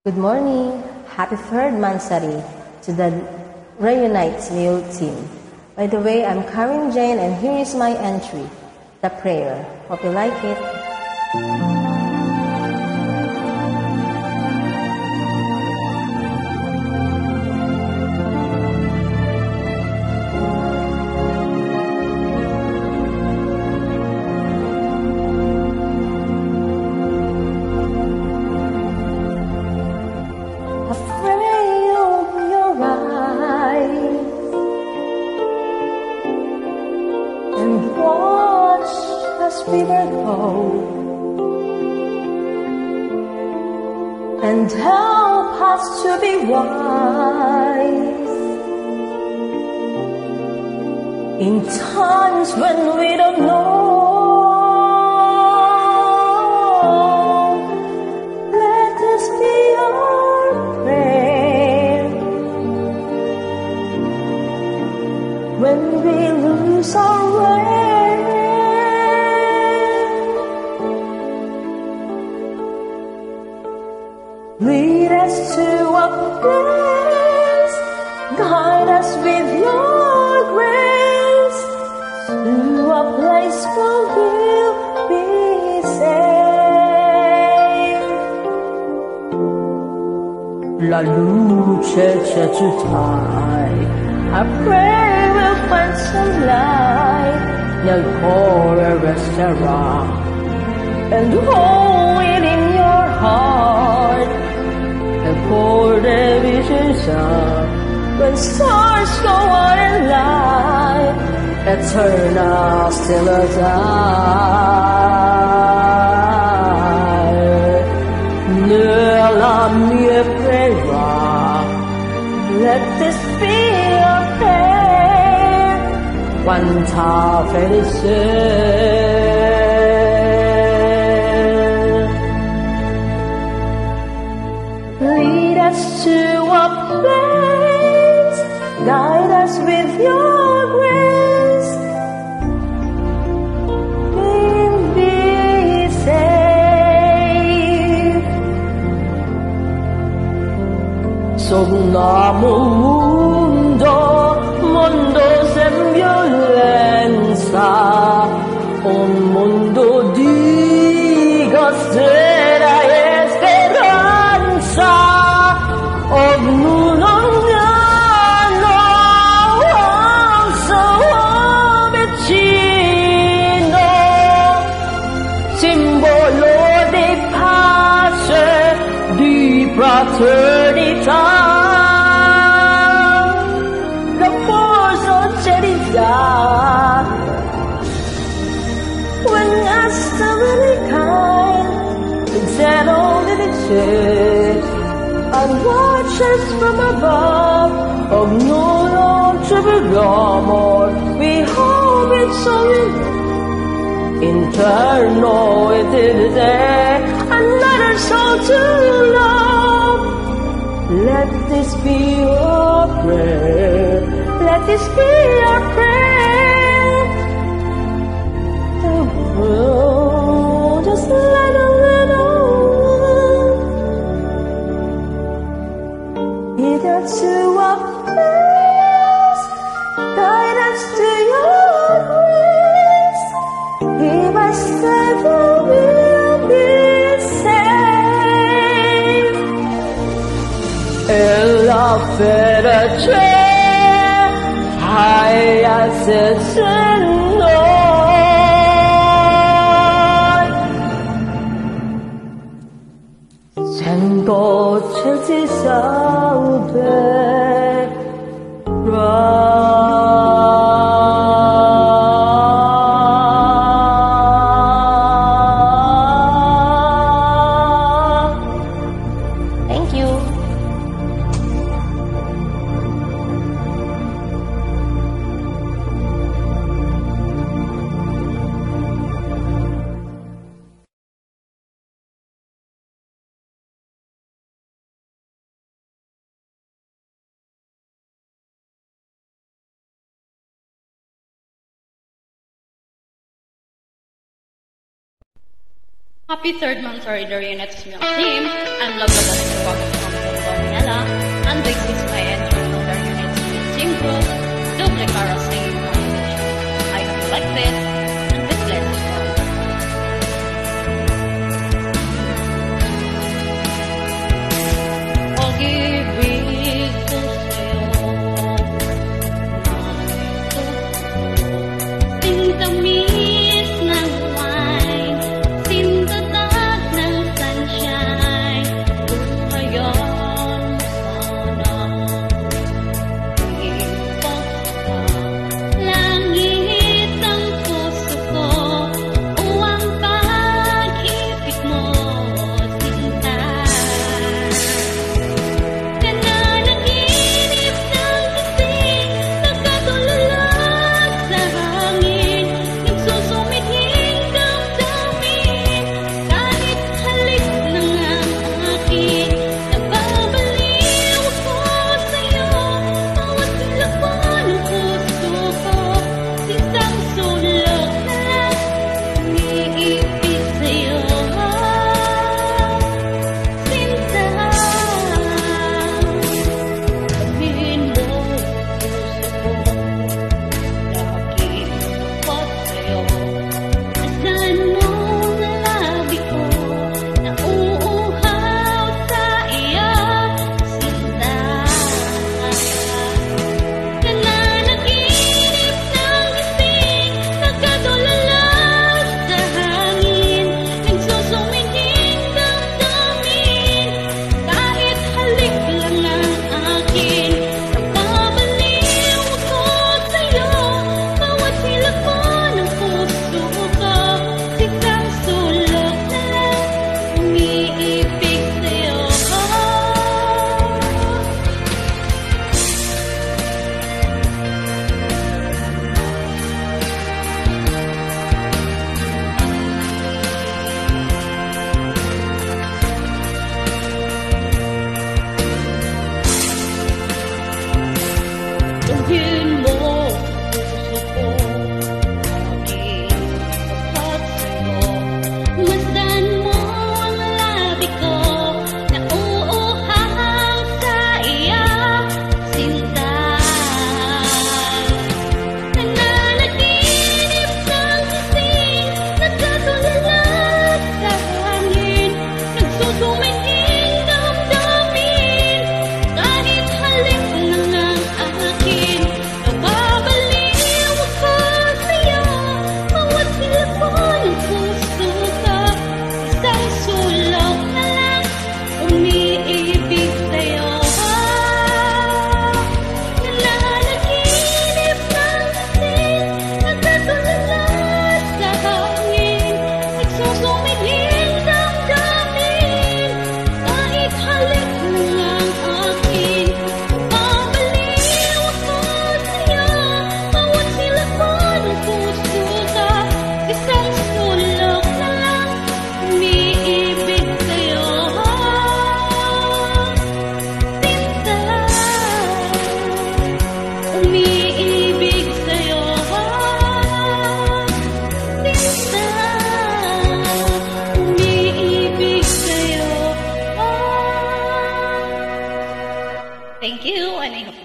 Good morning. Happy third Mansari to the Reunites Leo team. By the way, I'm Karen Jane and here is my entry, the prayer. Hope you like it. And watch as river go, and help us to be wise in times when we don't know. Let this be our prayer when we lose our way. Lead us to a place, guide us with your grace, to a place where we'll be safe. La luce c'è tutta, I pray we'll find some light nel cuore resterà, and hold it in your heart. And for the visions of when stars go out in light, eternal still alive. Nella mia prayer, let this be a prayer, quanta felice. Lead us to a place, guide us with your grace, we'll be safe. Sogniamo un mondo sem violenza, un mondo di costera e speranza. Ognuno so vicino, simbolo di pace, di fraternità, la forza cerità. When us so really kind, examine the church and watch us from above. Ognuno ci vediamo, we hope it's so interno it is another soul to love. Let this be your prayer, let this be your prayer. The world just let a little. Lead us to a place, guide us to your grace. Give us safe, we'll be safe. E la fede c'è, hai accesso in noi. Sento c'è ti Thank you. Happy third month sorry the Reunites Meal Team. I'm Loglobos from Manila, and this is my entry to the Reunites Meal Team group, Double Cara singing competition. I hope you like this.